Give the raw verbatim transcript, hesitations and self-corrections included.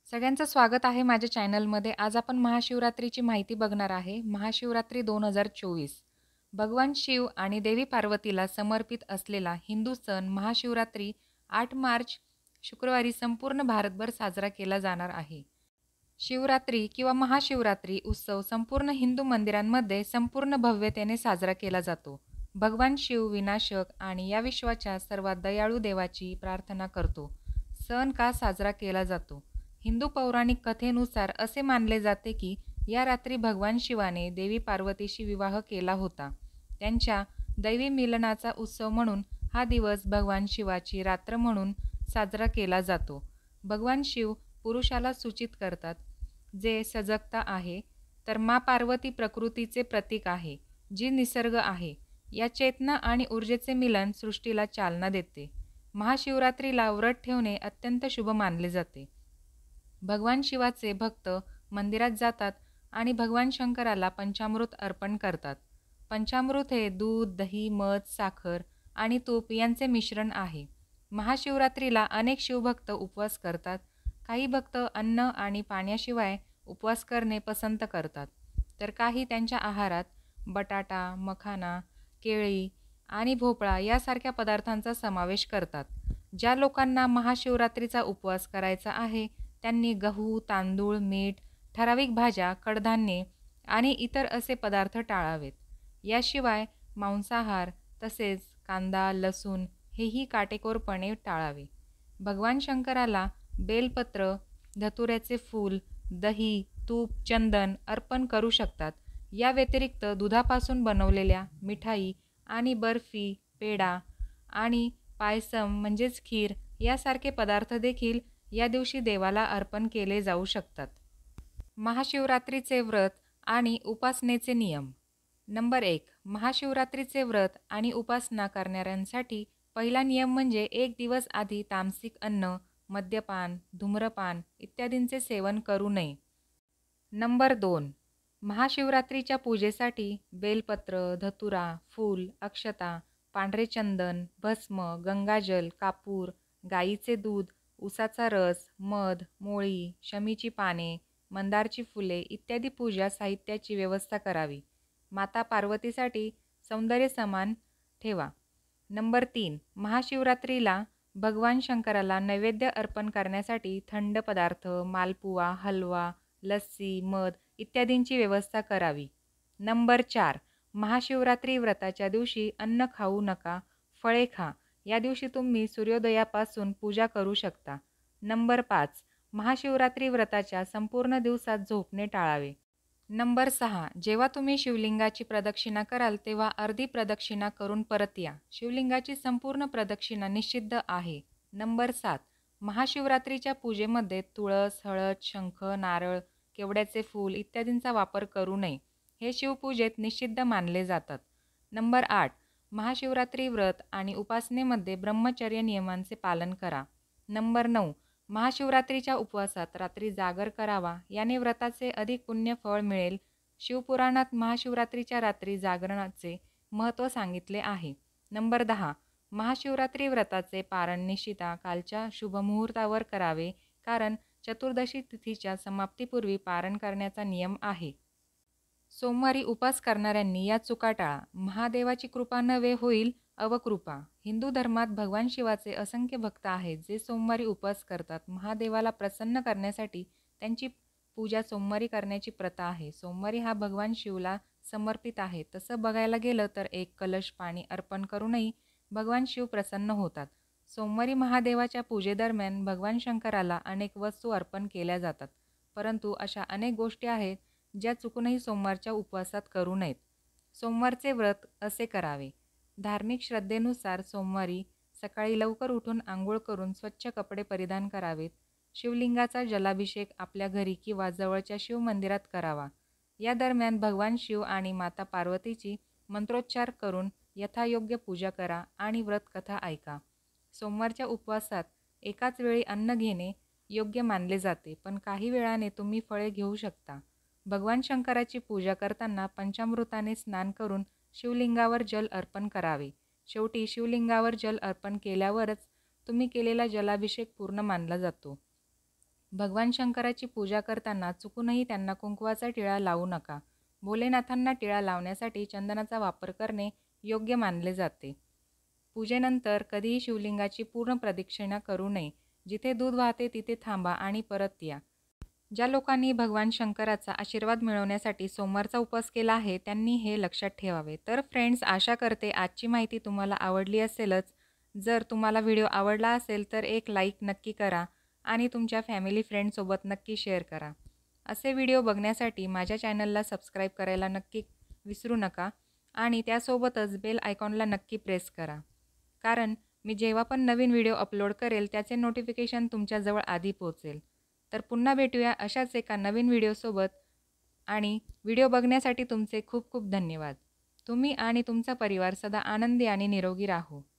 सगळ्यांचं स्वागत आहे माझ्या चॅनलमध्ये. आज आपण महाशिवरात्रीची माहिती बघणार आहे. महाशिवरात्री दोन हजार चोवीस भगवान शिव आणि देवी पार्वतीला समर्पित असलेला हिंदू सण महाशिवरात्री आठ मार्च शुक्रवारी संपूर्ण भारतभर साजरा केला जाणार आहे. शिवरात्री किंवा महाशिवरात्री उत्सव संपूर्ण हिंदू मंदिरांमध्ये संपूर्ण भव्यतेने साजरा केला जातो. भगवान शिव विनाशक आणि या विश्वाच्या सर्वात दयाळू देवाची प्रार्थना करतो. सण का साजरा केला जातो? हिंदू पौराणिक कथेनुसार असे मानले जाते की या रात्री भगवान शिवाने देवी पार्वतीशी विवाह केला होता. त्यांच्या दैवी मिलनाचा उत्सव म्हणून हा दिवस भगवान शिवाची रात्र म्हणून साजरा केला जातो. भगवान शिव पुरुषाला सूचित करतात, जे सजगता आहे, तर मा पार्वती प्रकृतीचे प्रतीक आहे, जी निसर्ग आहे. या चेतना आणि ऊर्जेचे मिलन सृष्टीला चालना देते. महाशिवरात्रीला व्रत ठेवणे अत्यंत शुभ मानले जाते. भगवान शिवाचे भक्त मंदिरात जातात आणि भगवान शंकराला पंचामृत अर्पण करतात. पंचामृत हे दूध, दही, मध, साखर आणि तूप यांचे मिश्रण आहे. महाशिवरात्रीला अनेक शिवभक्त उपवास करतात. काही भक्त अन्न आणि पाण्याशिवाय उपवास करणे पसंत करतात, तर काही त्यांच्या आहारात बटाटा, मखाना, केळी आणि भोपळा यासारख्या पदार्थांचा समावेश करतात. ज्या लोकांना महाशिवरात्रीचा उपवास करायचा आहे त्यांनी गहू, तांदूळ, मीठ, ठराविक भाज्या, कडधान्ये आणि इतर असे पदार्थ टाळावेत. याशिवाय मांसाहार तसेच कांदा, लसूण हेही काटेकोरपणे टाळावे. भगवान शंकराला बेलपत्र, धतुऱ्याचे फूल, दही, तूप, चंदन अर्पण करू शकतात. या व्यतिरिक्त दुधापासून बनवलेल्या मिठाई आणि बर्फी, पेढा आणि पायसम म्हणजेच खीर यासारखे पदार्थ देखील या दिवशी देवाला अर्पण केले जाऊ शकतात. महाशिवरात्रीचे व्रत आणि उपासनेचे नियम. नंबर एक. महाशिवरात्रीचे व्रत आणि उपासना करणाऱ्यांसाठी पहिला नियम म्हणजे एक दिवस आधी तामसिक अन्न, मद्यपान, धूम्रपान इत्यादींचे सेवन करू नये. नंबर दोन. महाशिवरात्रीच्या पूजेसाठी बेलपत्र, धतुरा, फूल, अक्षता, पांढरे चंदन, भस्म, गंगाजल, कापूर, गाईचे दूध, उसाचा रस, मध, मोळी, शमीची पाने, मंदारची फुले इत्यादी पूजा साहित्याची व्यवस्था करावी. माता पार्वतीसाठी सौंदर्य समान ठेवा. नंबर तीन. महाशिवरात्रीला भगवान शंकराला नैवेद्य अर्पण करण्यासाठी थंड पदार्थ, मालपुवा, हलवा, लस्सी, मध इत्यादींची व्यवस्था करावी. नंबर चार. महाशिवरात्री व्रताच्या दिवशी अन्न खाऊ नका, फळे खा. या दिवशी तुम्ही सूर्योदयापासून पूजा करू शकता. नंबर पाच. महाशिवरात्री व्रताच्या संपूर्ण दिवसात झोपणे टाळावे. नंबर सहा. जेव्हा तुम्ही शिवलिंगाची प्रदक्षिणा कराल तेव्हा अर्धी प्रदक्षिणा करून परत या. शिवलिंगाची संपूर्ण प्रदक्षिणा निषिद्ध आहे. नंबर सात. महाशिवरात्रीच्या पूजेमध्ये तुळस, हळद, शंख, नारळ, केवड्याचे फूल इत्यादींचा वापर करू नये. हे शिवपूजेत निषिद्ध मानले जातात. नंबर आठ. महाशिवरात्री व्रत आणि उपासनेमध्ये ब्रह्मचर्य नियमांचे पालन करा. नंबर नऊ. महाशिवरात्रीच्या उपवासात रात्री जागर करावा. याने व्रताचे अधिक पुण्य फळ मिळेल. शिवपुराणात महाशिवरात्रीच्या रात्री जागरणाचे महत्त्व सांगितले आहे. नंबर दहा. महाशिवरात्री व्रताचे पारण निशिता कालच्या शुभमुहूर्तावर करावे, कारण चतुर्दशी तिथीच्या समाप्तीपूर्वी पारण करण्याचा नियम आहे. सोमवारी उपास करणाऱ्यांनी या चुका टाळा. महादेवाची कृपा नव्हे होईल अवकृपा. हिंदू धर्मात भगवान शिवाचे असंख्य भक्त आहेत जे सोमवारी उपवास करतात. महादेवाला प्रसन्न करण्यासाठी त्यांची पूजा सोमवारी करण्याची प्रथा आहे. सोमवारी हा भगवान शिवला समर्पित आहे. तसं बघायला गेलं तर एक कलश पाणी अर्पण करूनही भगवान शिव प्रसन्न होतात. सोमवारी महादेवाच्या पूजेदरम्यान भगवान शंकराला अनेक वस्तू अर्पण केल्या जातात, परंतु अशा अनेक गोष्टी आहेत ज्या चुकूनही सोमवारच्या उपवासात करू नयेत. सोमवारचे व्रत असे करावे. धार्मिक श्रद्धेनुसार सोमवारी सकाळी लवकर उठून आंघोळ करून स्वच्छ कपडे परिधान करावेत. शिवलिंगाचा जलाभिषेक आपल्या घरी किंवा जवळच्या शिवमंदिरात करावा. या दरम्यान भगवान शिव आणि माता पार्वतीची मंत्रोच्चार करून यथायोग्य पूजा करा आणि व्रतकथा ऐका. सोमवारच्या उपवासात एकाच वेळी अन्न घेणे योग्य मानले जाते, पण काही वेळाने तुम्ही फळे घेऊ शकता. भगवान शंकराची पूजा करताना पंचामृताने स्नान करून शिवलिंगावर जल अर्पण करावे. शेवटी शिवलिंगावर जल अर्पण केल्यावरच तुम्ही केलेला जलाभिषेक पूर्ण मानला जातो. भगवान शंकराची पूजा करताना चुकूनही त्यांना कुंकवाचा टिळा लावू नका. भोलेनाथांना टिळा लावण्यासाठी चंदनाचा वापर करणे योग्य मानले जाते. पूजेनंतर कधीही शिवलिंगाची पूर्ण प्रदक्षिणा करू नये. जिथे दूध वाहते तिथे थांबा आणि परत या. ज्या लोकांनी भगवान शंकराचा आशीर्वाद मिळवण्यासाठी सोमवारचा उपवास केला आहे त्यांनी हे लक्षात ठेवावे. तर फ्रेंड्स, आशा करते आजची माहिती तुम्हाला आवडली असेलच. जर तुम्हाला व्हिडिओ आवडला असेल तर एक लाईक नक्की करा आणि तुमच्या फॅमिली फ्रेंडसोबत नक्की शेअर करा. असे व्हिडिओ बघण्यासाठी माझ्या चॅनलला सबस्क्राईब करायला नक्की विसरू नका आणि त्यासोबतच बेल आयकॉनला नक्की प्रेस करा. कारण मी जेव्हा पण नवीन व्हिडिओ अपलोड करेल त्याचे नोटिफिकेशन तुमच्याजवळ आधी पोहोचेल. तर पुन्हा भेटूया अशाच एका नवीन व्हिडिओसोबत आणि व्हिडिओ बघण्यासाठी तुमचे खूप खूप धन्यवाद. तुम्ही आणि तुमचा परिवार सदा आनंदी आणि निरोगी राहो.